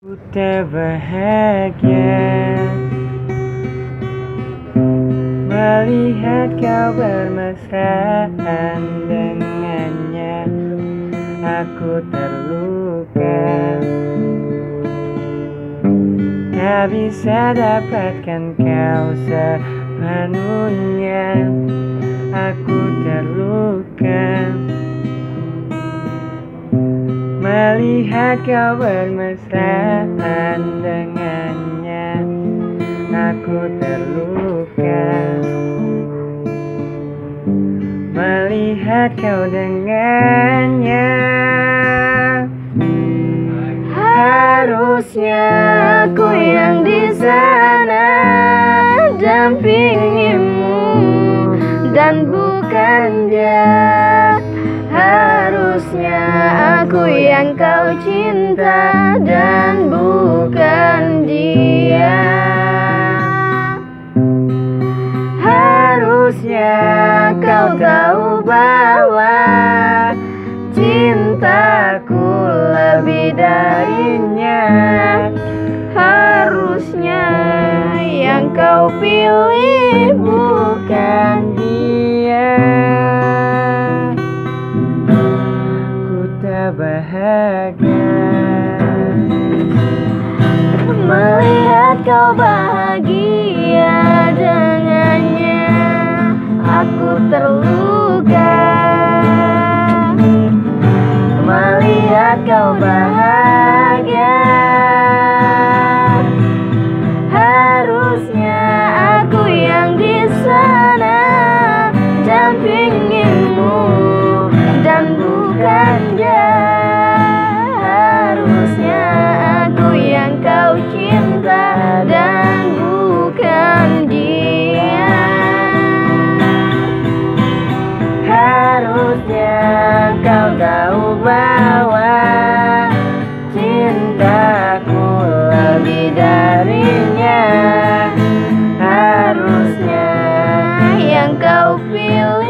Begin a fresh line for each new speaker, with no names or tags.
Ku tak bahagia melihat kau bermesraan dengannya. Aku terluka, tak bisa dapatkan kau sepenuhnya. Aku terluka melihat kau bermesraan dengannya. Aku terluka melihat kau dengannya.
Harusnya aku yang di sana dampingimu dan bukan dia. Harusnya aku yang kau cinta dan bukan dia. Harusnya kau tahu bahwa cintaku lebih darinya. Harusnya yang kau pilih bukan dia.
Bahagia
melihat kau bahagia dengannya. Aku terluka melihat kau bahagia. Harusnya aku yang di sana dampingimu dan bukan dia. Harusnya aku yang kau cinta dan bukan dia.
Harusnya kau tahu bahwa cintaku lebih darinya.
Harusnya yang kau pilih